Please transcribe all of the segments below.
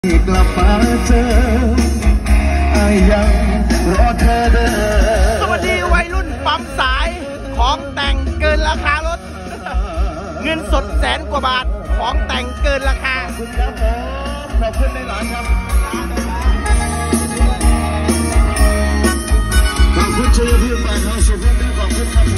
กลับมาเจอยังรอเธอเดินสวัสดีวัยรุ่นปั๊มสายของแต่งเกินราคารถเงินสด100,000 กว่าบาทของแต่งเกินราคาขอบคุณครับขอบคุณในหลานครับขอบคุณชัยภูมิบ้านเฮาสุพรรณขอบคุณครับ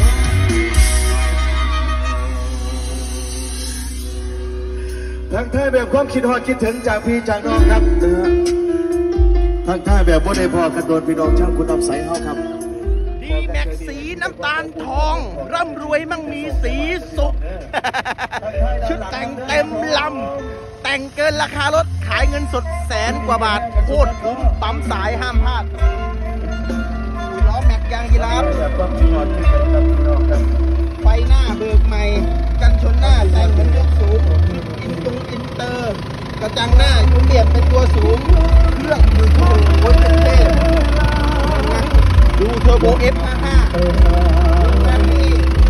ทางไทยแบบความคิดฮอดคิดถึงจากพี่จากน้องครับทางไทยแบบว่าได้พอกันโดนพี่น้องช่างคุณทำใสเฮาครับดีแม็กสีน้ำตาลทองร่ำรวยมั่งมีสีสุข ชุดแต่งเต็มลำแต่งเกินราคารถขายเงินสด100,000 กว่าบาทโคตรคุ้มปั๊มสายห้ามพลาดล้อแม็กยางยีราฟไฟหน้าเบิกใหม่กันชนหน้าแต่งเป็นยกสูงอินเตอร์กระจังหน้ายูเรียบเป็นตัวสูงเครื่องดูโอ้ยเป็นเท่ดูเทอร์โบ F55 แบบนี้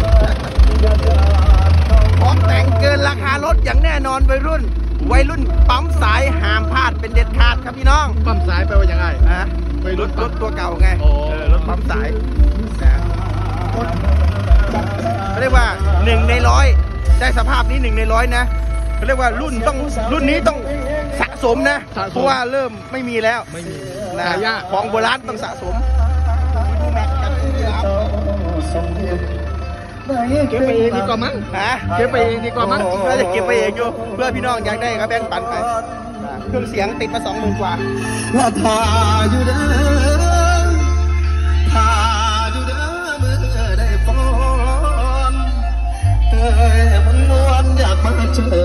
ของแต่งเกินราคารถอย่างแน่นอนวัยรุ่นปั๊มสายห้ามพลาดเป็นเด็ดขาดครับพี่น้องปั๊มสายแปลว่าอย่างไรรถตัวเก่าไงรถปั๊มสายเขาเรียกว่า1 ใน 100ได้สภาพนี้1 ใน 100นะเขาเรียกว่ารุ่นนี้ต้องสะสมนะเพราะว่าเริ่มไม่มีแล้วนะของโบราณต้องสะสมดูแม็กกันเก็บไปเองดีกว่ามั้งเก็บไปเองดีกว่ามั้งน่าจะเก็บไปเองอยู่เพื่อพี่น้องอยากได้ก็แบ่งปันไปเครื่องเสียงติดมา20,000 กว่าว่าทาอยู่เด้อทาอยู่เด้อเมื่อได้ฟ้อนมันม้วนอยากมาเจอ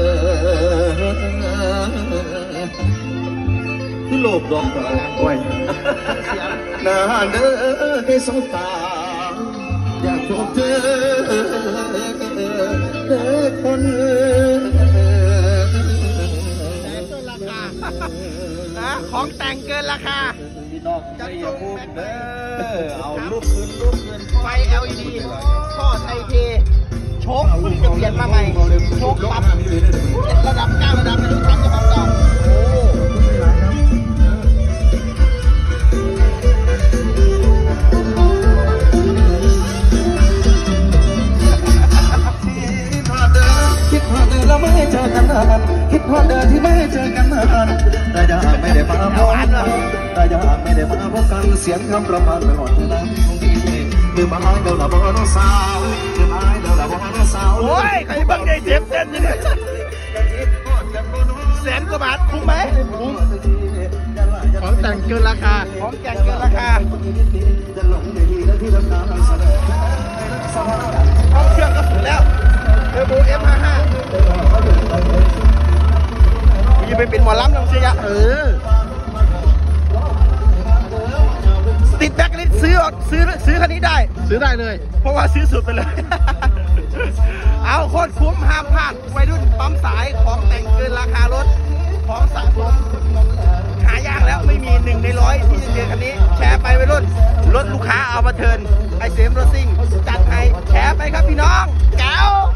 โลกดอกไม้ไว้นานเด้อให้สงตาอยากพบเธอคนของแต่งเกินราคาจัดส่งแม็กเด้อเอาลูกคืนไฟ LED ท่อไทยเทโชคเพิ่งจะเปลี่ยนมาใหม่โชคปรับระดับ9 ระดับไม่รู้ทำจะบอกต่อคิดว่าเดินแล้วไม่เจอกันนานคิดว่าเดินที่ไม่เจอกันนานแต่ยังไม่ได้มาพบกันแต่ยังไม่ได้มาพบกันเสียงคำประมาณไปหมดแล้วคือมาให้เดินละบ่น้องสาวคือมาให้เดินละบ่น้องสาวโอ้ยใครบ้างได้เจ็บเต้นยังไง100,000 กว่าบาทคุ้มไหมคุ้มของแต่งเกินราคาของแต่งเกินราคาห้องเครื่องก็สุดแล้วเทอร์โบ F55 นี่ไปเป็นหมอลำน้องเสียติดแบ็คลิสต์ซื้อคันนี้ได้ซื้อได้เลยเพราะว่าซื้อสุดไปเลยเอาโคตรคุ้มห้ามพลาดวัยรุ่นปั๊มสายของแต่งเกินราคารถของสะสมหายากแล้วไม่มี1 ใน 100ที่จะเจอคันนี้แชร์ไปวัยรุ่นรถลูกค้าเอามาเทิร์นไอเซมรถซิ่งจัดให้แชร์ไปครับพี่น้องแก้ว